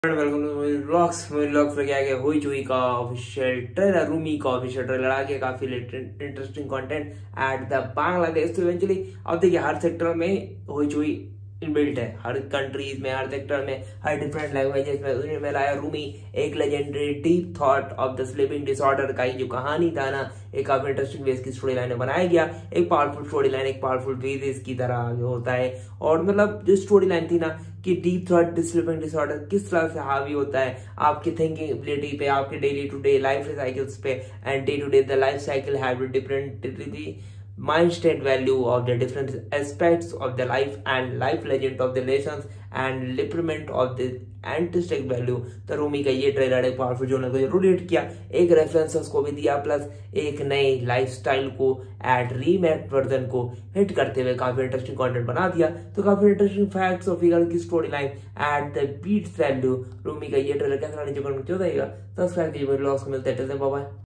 Welcome two movie vlogs में क्या गया हुई चुई का ऑफिशियल ट्रेलर, रूमी का ऑफिशियल ट्रेलर आ गया। काफी interesting content at the Bangladesh. तो इवेंचुअली अब देखिए हर सेक्टर में हुई चुई इनबिल्ट है, हर कंट्रीज में, हर सेक्टर में, हर डिफरेंट लैंग्वेजेस में उन्होंने लाया रूमी। एक legendary deep thought of the sleeping disorder का जो कहानी था ना, एक काफी इंटरेस्टिंग वे की स्टोरी लाइन में बनाया गया। एक पावरफुल स्टोरी लाइन, एक पावरफुल वे की तरह जो होता है। और मतलब जो स्टोरी लाइन थी ना कि डीप थॉट स्लीपिंग डिसऑर्डर किस तरह से हावी होता है आपकी थिंकिंग एबिलिटी पे, आपके daily to day life cycles पे, and day to day the life cycle have different mind state value of the different aspects of the life and life legend of the lessons and लिपरमेंट of the artistic value. तो रूमी का ये trailer एक powerful genre को जरूर hit किया, एक references को भी दिया, प्लस एक नए लाइफस्टाइल को एट रीमेक वर्जन को हिट करते हुए काफी इंटरेस्टिंग कंटेंट बना दिया। तो काफी इंटरेस्टिंग फैक्ट्स और फिगर की story line at the beats value. Rumi का ये ट्रेलर कैसा नीचे कमेंट में बताइएगा। सब्सक्राइब कीजिए, मिलते हैं।